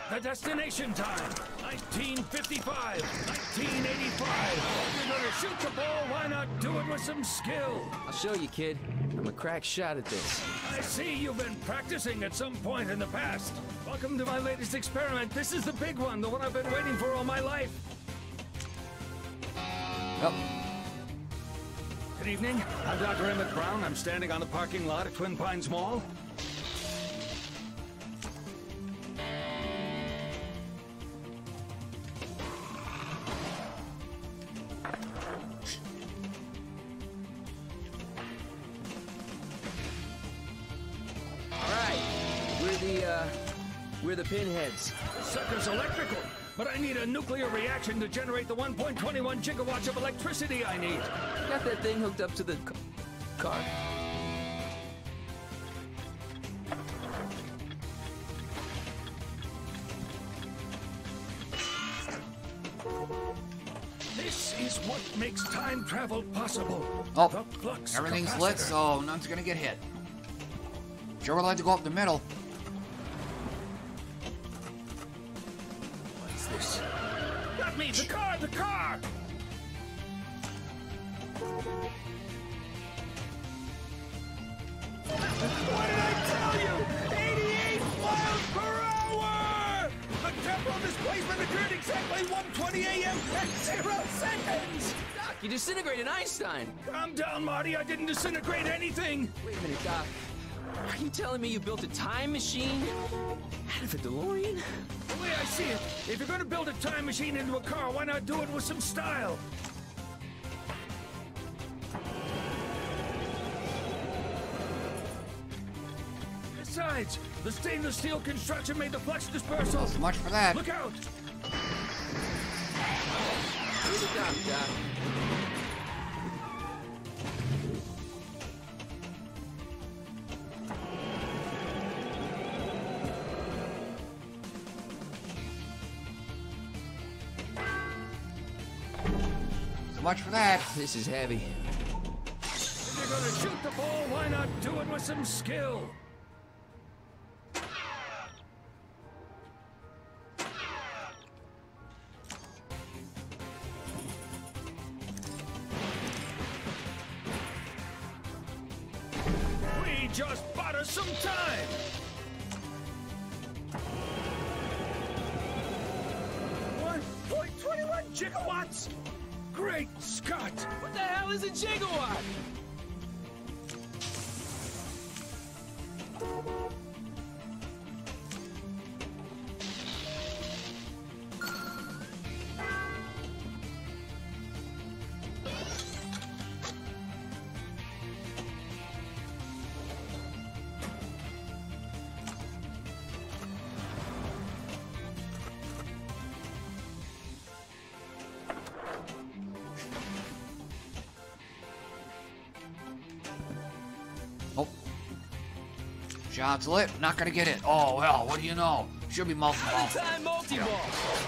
The destination time, 1955, 1985. If you're gonna shoot the ball, why not do it with some skill? I'll show you, kid. I'm a crack shot at this. I see you've been practicing at some point in the past. Welcome to my latest experiment. This is the big one, the one I've been waiting for all my life. Oh. Good evening. I'm Dr. Emmett Brown. I'm standing on the parking lot at Twin Pines Mall. We're the pinheads. This sucker's electrical, but I need a nuclear reaction to generate the 1.21 gigawatts of electricity I need. Got that thing hooked up to the car? This is what makes time travel possible. Oh, everything's lit, so none's gonna get hit. Sure would like to go up the middle. This. Not me! The car! The car! What did I tell you? 88 miles per hour! The temporal displacement occurred exactly 1:20 a.m. and 0 seconds! Doc, you disintegrated Einstein! Calm down, Marty. I didn't disintegrate anything! Wait a minute, Doc. Are you telling me you built a time machine out of a DeLorean? The way I see it, if you're gonna build a time machine into a car, why not do it with some style? Besides, the stainless steel construction made the flux dispersal. So much for that. Look out! Here's a doc, Doc. Much for that. This is heavy. If you're gonna shoot the ball, why not do it with some skill? We just bought us some time! 1.21 gigawatts! Great Scott! What the hell is a gigawatt? Oh. Shot's lit. Not gonna get it. Oh, well, what do you know? Should be multi-ball. Out of time multi-ball.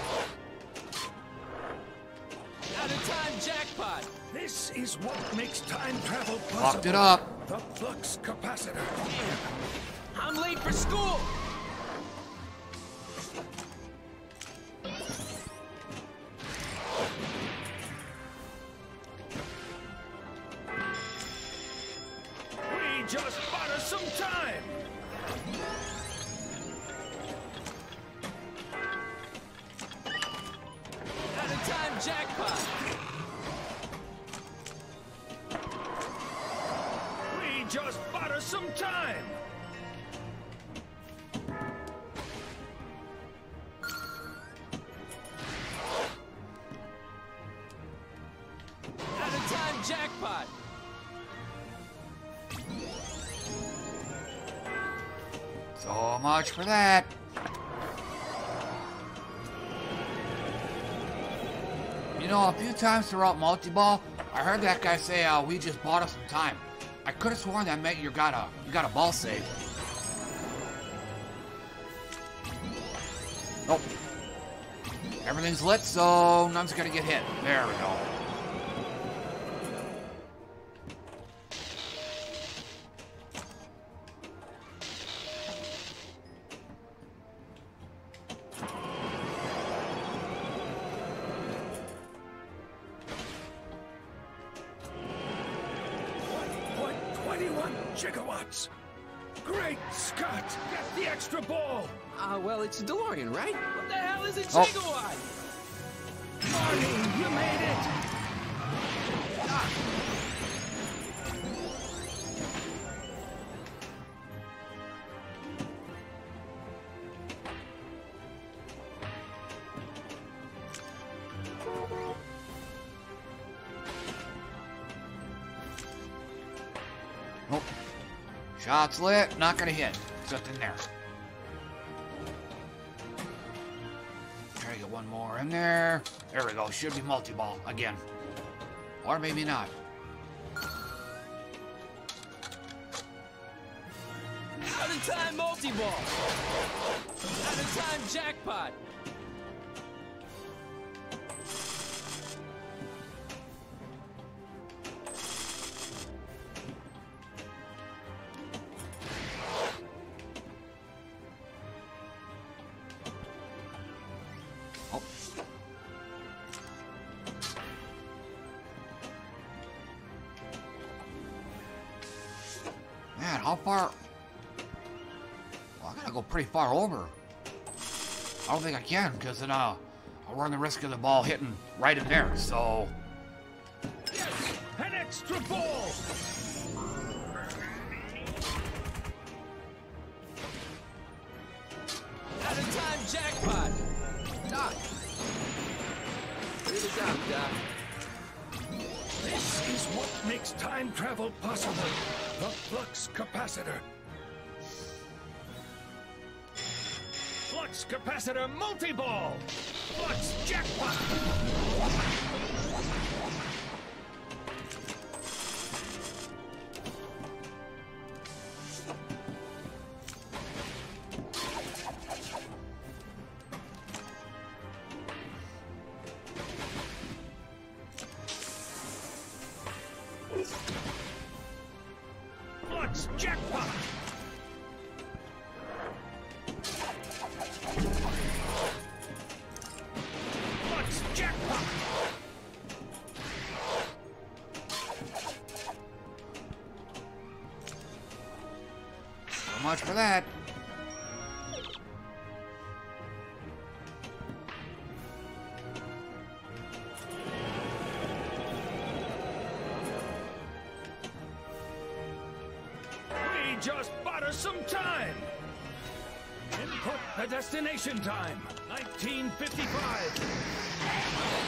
Out of time jackpot. This is what makes time travel possible. Locked it up. The flux capacitor. I'm late for school. We just bought us some time. Out of time jackpot. We just bought us some time. Out of time jackpot. So much for that. You know, a few times throughout multi-ball, I heard that guy say, we just bought us some time. I could have sworn that meant you got a ball save. Oh. Everything's lit, so none's gonna get hit. There we go. gigawatts! Great Scott! Get the extra ball! Well, it's a DeLorean, right? What the hell is a Oh. gigawatt? Marty, you made it! Nope. Shot's lit, not gonna hit. Something there. Try to get one more in there. There we go. Should be multi-ball again. Or maybe not. Out of time multi-ball. Out of time jackpot. Oh. Man, how far? Well, I gotta go pretty far over. I don't think I can, because then I'll run the risk of the ball hitting right in there, so... Yes! An extra ball! Out of time jackpot. Doc. Read it down, Doc. This is what makes time travel possible. The flux capacitor. Flux capacitor multi-ball. Flux jackpot. Flux jackpot. Flux jackpot. So much for that. We just bought us some time. Input the destination time. 1955.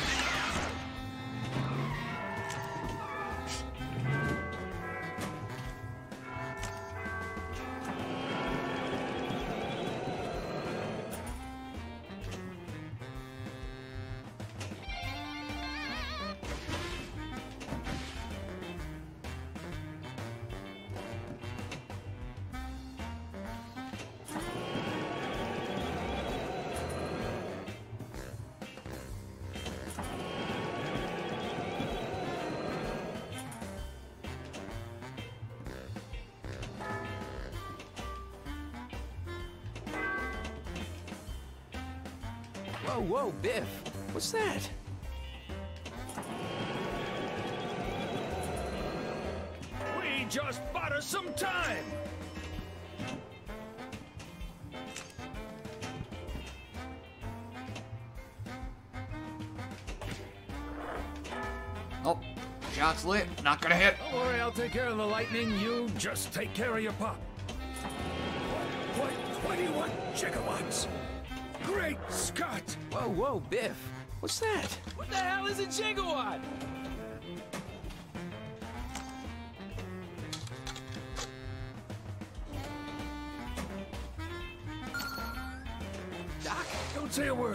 Whoa, whoa, Biff. What's that? We just bought us some time. Oh, shot's lit, not gonna hit. Don't worry, I'll take care of the lightning. You just take care of your pop. What? 21 gigawatts? Great Scott! Whoa, whoa, Biff. What's that? What the hell is a gigawatt? Doc? Don't say a word.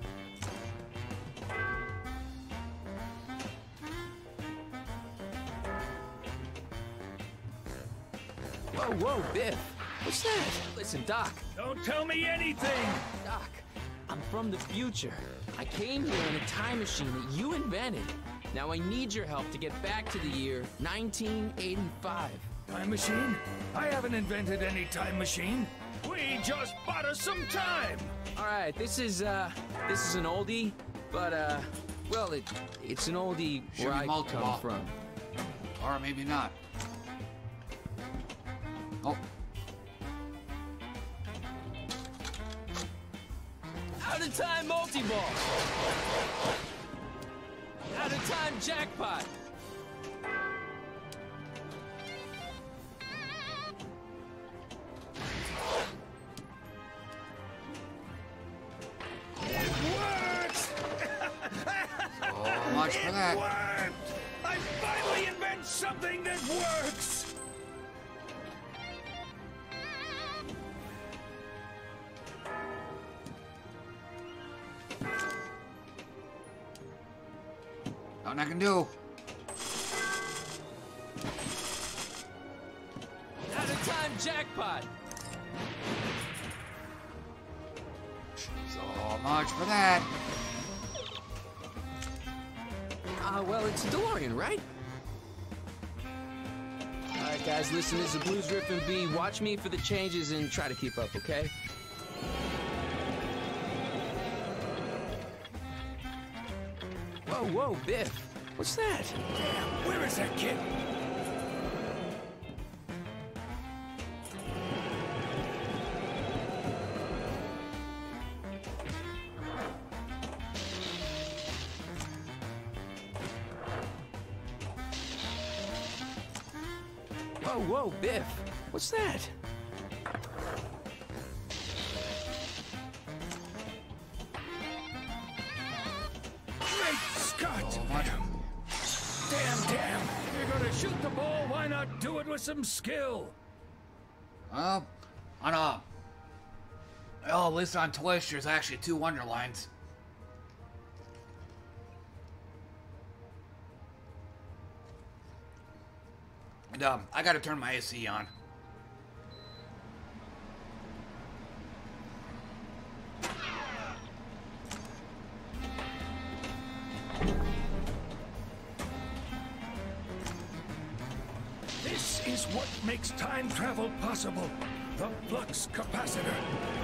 Whoa, whoa, Biff. What's that? Listen, Doc. Don't tell me anything! Doc, I'm from the future. I came here in a time machine that you invented. Now I need your help to get back to the year 1985. Time machine? I haven't invented any time machine. We just bought us some time! All right, this is an oldie, but well, it's an oldie Should where be I multi-ball. come from. Or maybe not. Out-of-time multi-ball. Out-of-time jackpot. It works! So much for that. It worked! I finally invent something that works! Nothing I can do. Out-of-time jackpot. So much for that. Well, it's a DeLorean, right? Alright, guys, listen, this is Blues Riff and B. Watch me for the changes and try to keep up, okay? Whoa, whoa, Biff. What's that? Damn, where is that kid? Whoa, whoa, Biff. What's that? Great Scott! Damn. You're gonna shoot the ball, why not do it with some skill? Well, at least on Twitch, there's actually 2 Wonderlines. And, I gotta turn my AC on. This is what makes time travel possible. The flux capacitor.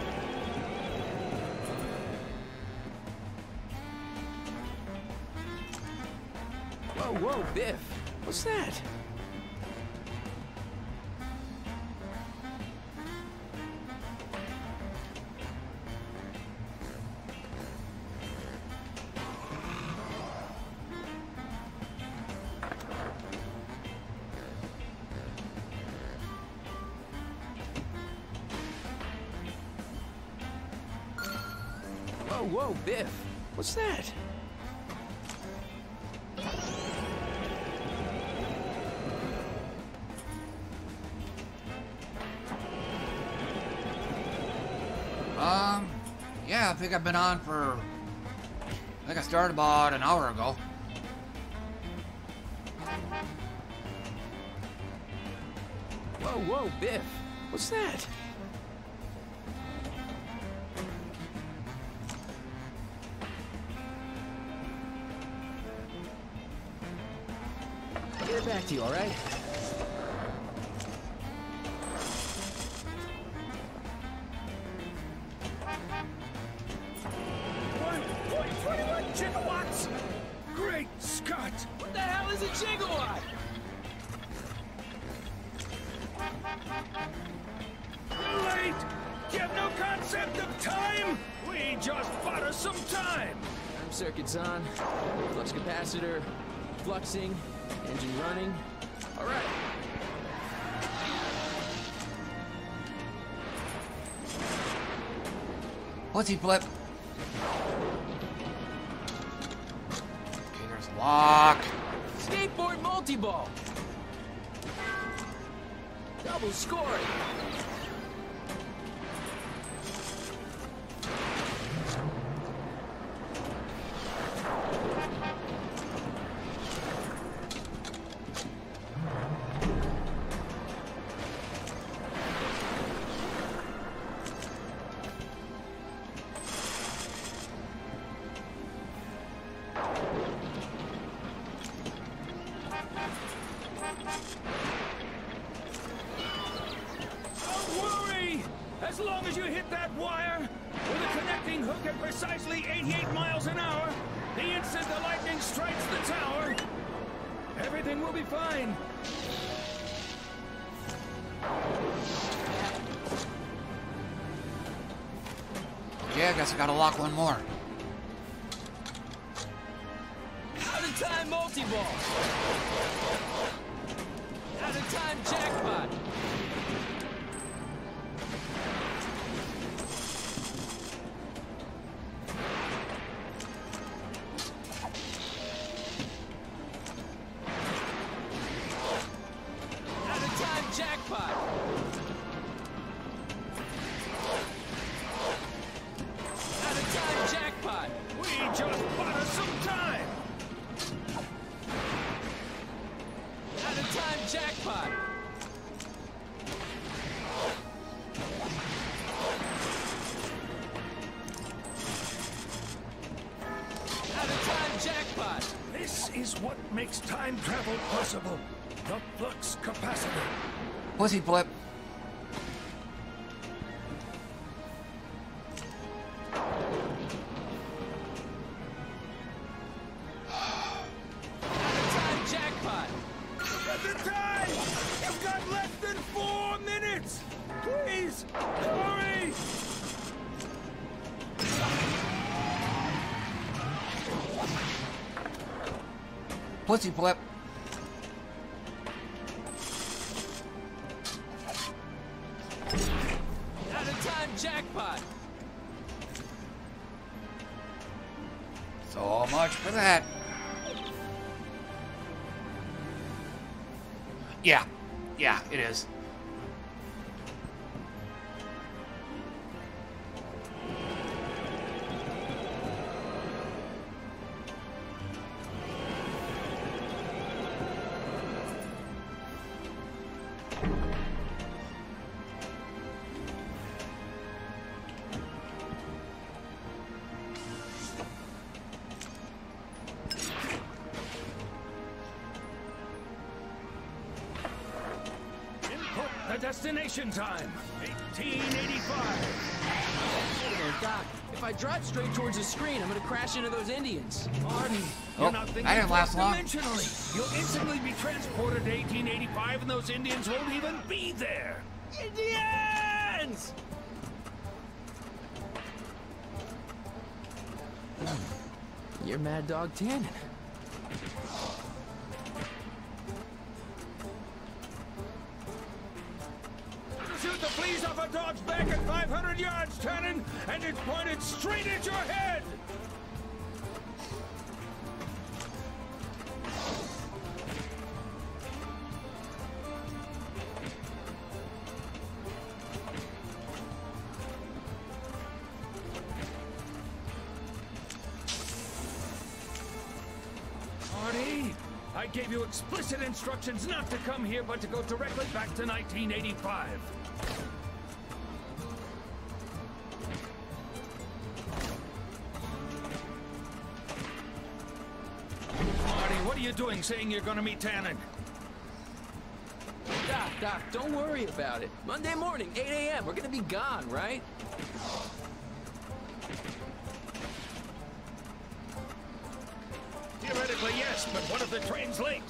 Whoa, whoa, Biff. What's that? Whoa, whoa, Biff. What's that? Yeah, I think I've been on for... I think I started about an hour ago. Whoa, whoa, Biff. What's that? I'll get it back to you, all right? Gigawatts! Great Scott! What the hell is a gigawatt? Late! You have no concept of time? We just bought us some time! Circuits on, flux capacitor, fluxing, engine running. All right. Pussy flip. Okay, there's a lock. Skateboard multi-ball. Double scoring. Don't worry! As long as you hit that wire, with a connecting hook at precisely 88 miles an hour, the instant the lightning strikes the tower, everything will be fine. Okay, I guess I gotta lock one more. Out of time multi-ball. Out of time jackpot. Out of time jackpot. Out of time jackpot. We just bought us some time. Out of time jackpot. Out of time jackpot. This is what makes time travel possible. The flux capacitor. Pussy flip. Out of time jackpot. Look at the time! You've got less than 4 minutes! Please, hurry! Pussy flip. Out of time jackpot. So much for that. Yeah. Yeah, it is. The destination time, 1885. Oh, Doc, if I drive straight towards the screen, I'm gonna crash into those Indians. Marty, Oh, you're not thinking that didn't last long. dimensionally. You'll instantly be transported to 1885 and those Indians won't even be there. Indians! You're Mad Dog Tannen. Shoot the fleas off a dog's back at 500 yards, Tannen, and it's pointed straight at your head! Marty, I gave you explicit instructions not to come here, but to go directly back to 1985. Marty, what are you doing saying you're gonna meet Tannen? Doc, don't worry about it. Monday morning, 8 a.m., we're gonna be gone, right? Theoretically, yes, but what if the train's late?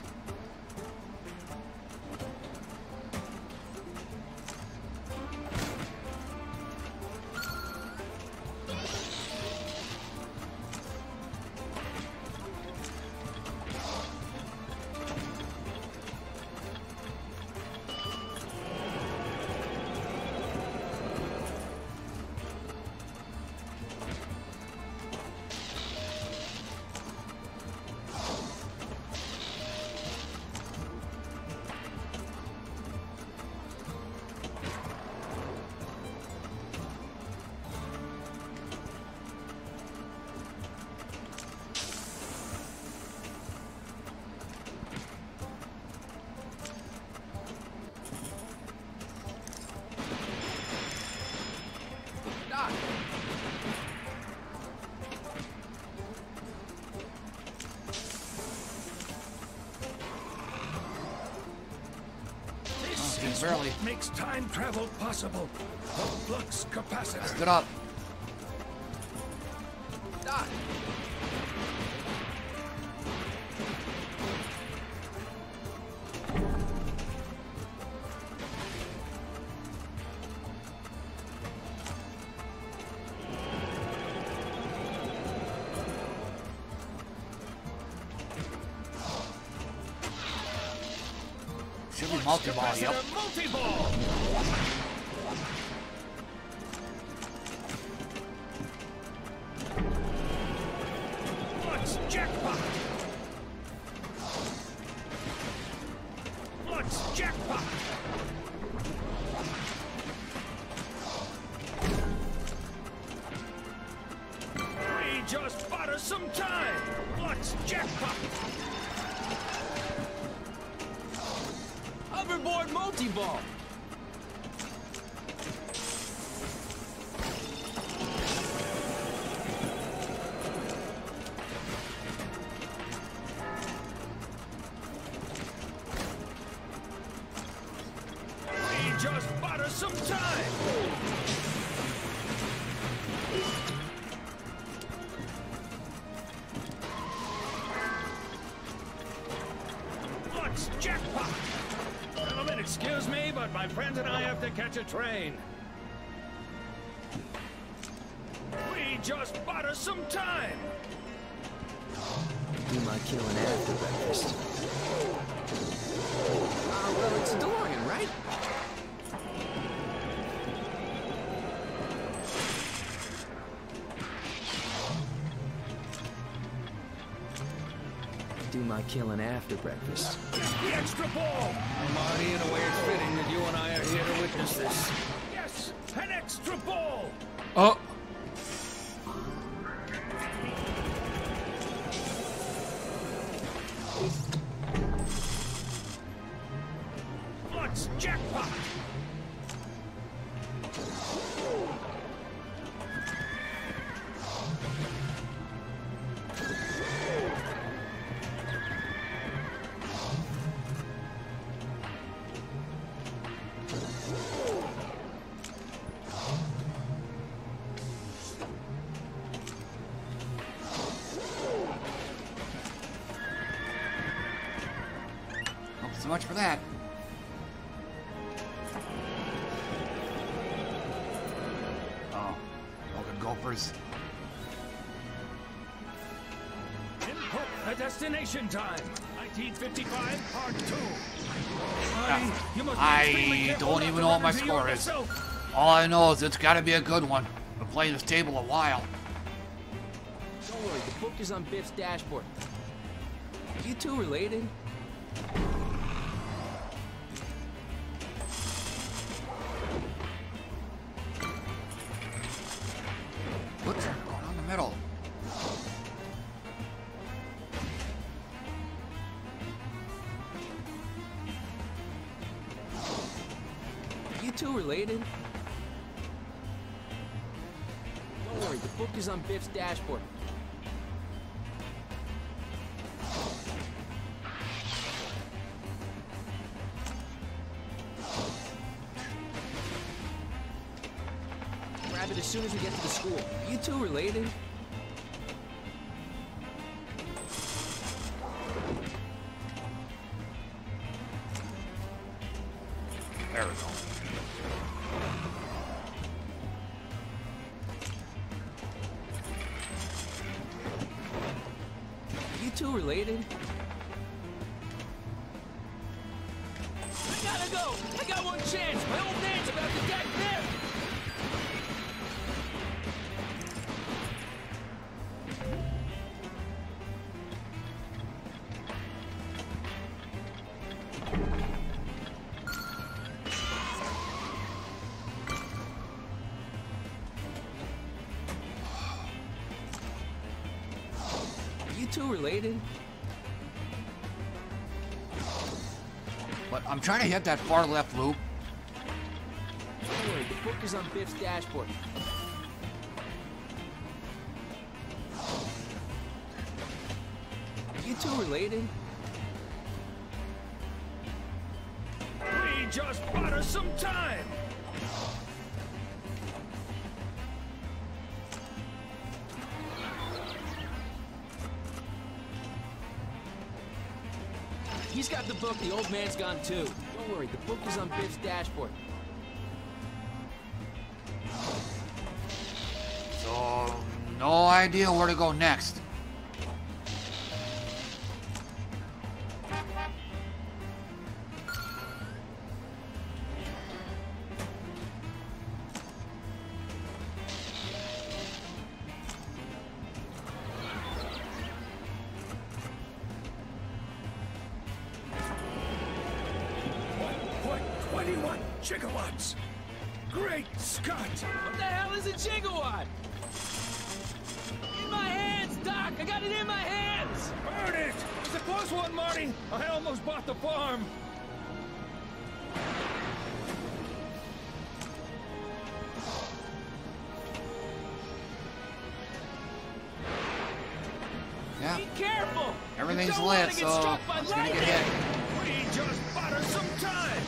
Doc, This he's is barely- what makes time travel possible. The flux capacitor. Stood up. Doc. Should be multi-ball, yep. Multi-ball. Flux jackpot. Flux jackpot. We just bought us some time. Flux jackpot. Hoverboard multi-ball. We just bought us some time. Flux jackpot. Gentlemen, excuse me, but my friends and I have to catch a train. We just bought us some time. Do my killing after breakfast. Well, it's DeLorean, right? Do my killing after breakfast. Yes, the extra ball. Marty, in a way, it's fitting that you and I are here to witness this. Yes, an extra ball. Oh. Flux jackpot. So much for that. Oh, the Gophers. Input the destination time. 1955, part 2. Marty, you must be extremely I careful don't not even to know what run my into score is. yourself. All I know is it's got to be a good one. Been playing this table a while. Don't worry, the book is on Biff's dashboard. Are you two related? What's going on in the middle? Are you two related? Don't worry, the book is on Biff's dashboard. Grab it as soon as we get to the school. Are you two related? There we go. Are you two related? I gotta go! I got one chance! My old man's about to deck Biff! Are you two related? But I'm trying to hit that far left loop. Don't worry, the book is on Biff's dashboard. Are you two related? We just bought us some time. He's got the book, the old man's gone too. Don't worry, the book is on Biff's dashboard. So, no idea where to go next. gigawatts! Great Scott! What the hell is a gigawatt? In my hands, Doc! I got it in my hands! Burn it! It's a close one, Marty! I almost bought the farm! Yeah. Be careful! Everything's You don't wanna lit, get so struck by it's gonna get lightning. hit. We just bought her some time!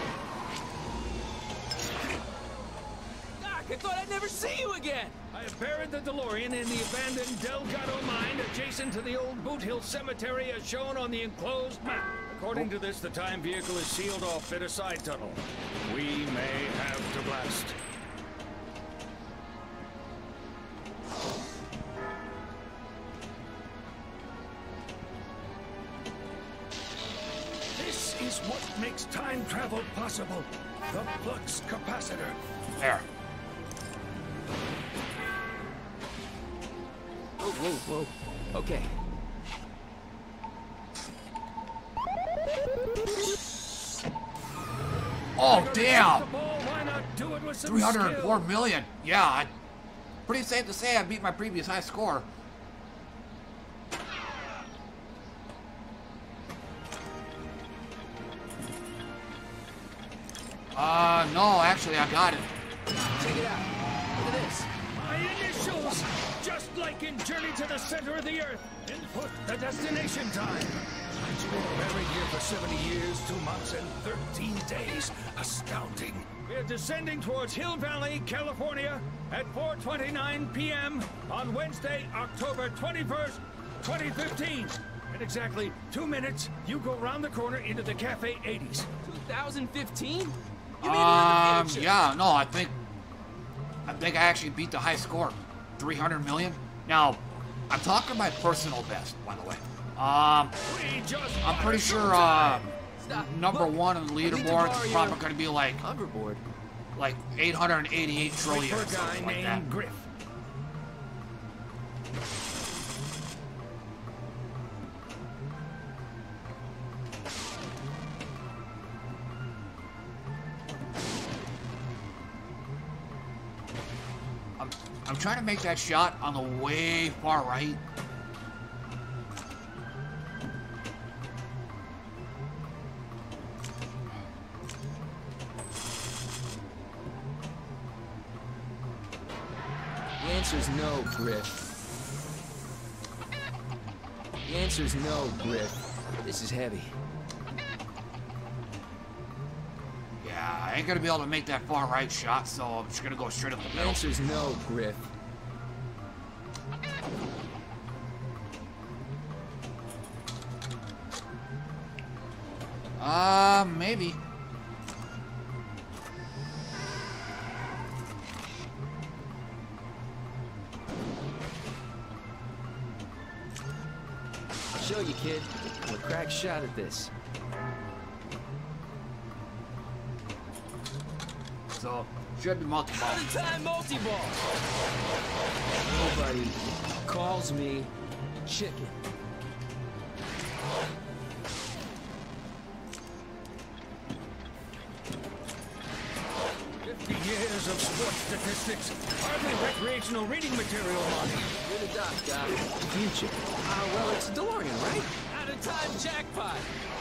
Doc, I thought I'd never see you again! I have buried the DeLorean in the abandoned Delgado mine adjacent to the old Boot Hill Cemetery as shown on the enclosed map. According to this, the time vehicle is sealed off in a side tunnel. We may have to blast. This is what makes time travel possible. The flux capacitor. There. Whoa, whoa, whoa. Okay. Oh, damn! Why not do it with some 304 skill? million. Yeah, pretty safe to say I beat my previous high score. No, actually, I got it. Check it out. Look at this. My initials, just like in Journey to the Center of the Earth. Input the destination time. I've been buried here for 70 years, 2 months, and 13 days. Astounding. We're descending towards Hill Valley, California at 4:29 p.m. on Wednesday, October 21st, 2015. In exactly 2 minutes, you go round the corner into the Cafe 80s. 2015? You mean we're in the future? Yeah, no, I think I actually beat the high score, 300 million. Now, I'm talking my personal best, by the way. I'm pretty sure Stop. number Look, one on the I need to leaderboard borrow is your probably going to be like hoverboard. 888 trillion For or a guy something like that. named Griff. I'm trying to make that shot on the way far right. The answer's no, Griff. The answer's no, Griff. This is heavy. Yeah, I ain't gonna be able to make that far right shot, so I'm just gonna go straight up the The middle. answer's no, Griff. Maybe. I'll show you, kid. I'm a crack shot at this. So, should be multi-ball. Time multi-ball. Nobody calls me chicken. Years of sports statistics, hardly recreational reading material, Marty. You're the doc, Doc. The future. Well, it's DeLorean, right? Out of time jackpot.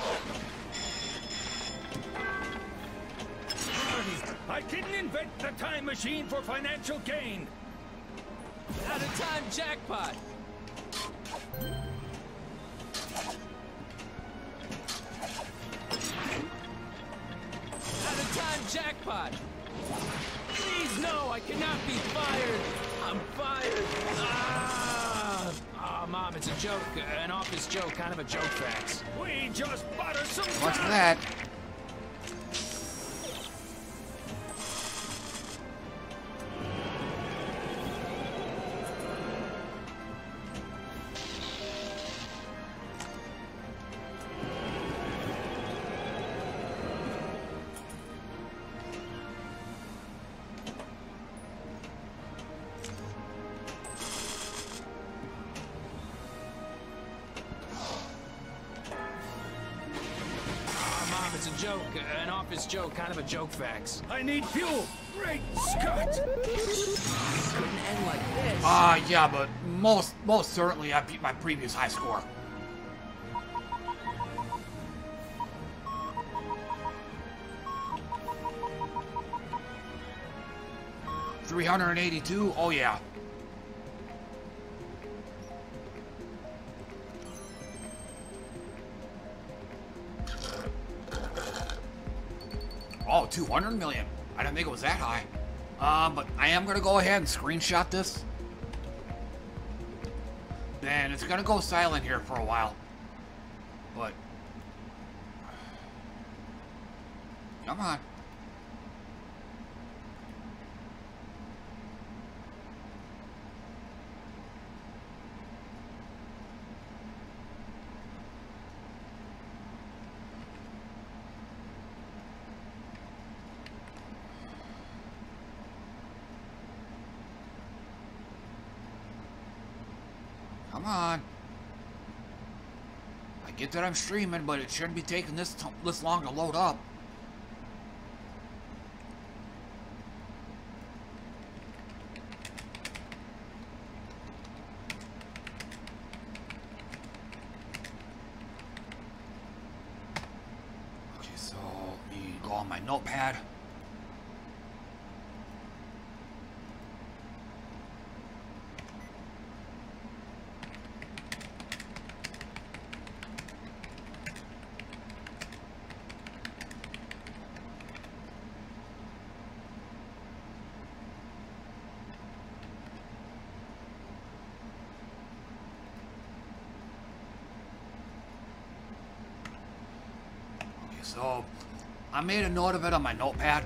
Marty, I didn't invent the time machine for financial gain. Out of time jackpot. Out of time jackpot. Please, no, I cannot be fired. I'm fired. Oh, Mom, it's a joke. An office joke, kind of a joke facts. We just bought her some What's time. that? It's a joke, an office joke, kind of a joke fax. I need fuel. Great Scott! Couldn't end like this. Yeah, but most certainly I beat my previous high score. $382. Oh yeah. Oh, 200 million. I didn't think it was that high. But I am gonna go ahead and screenshot this. Then it's gonna go silent here for a while. But come on. Come on. I get that I'm streaming, but it shouldn't be taking this long to load up. Okay, so let me go on my notepad. So, I made a note of it on my notepad.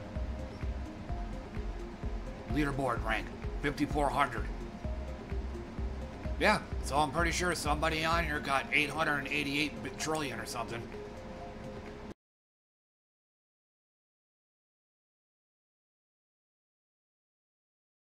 Leaderboard rank, 5,400. Yeah, so I'm pretty sure somebody on here got 888 trillion or something.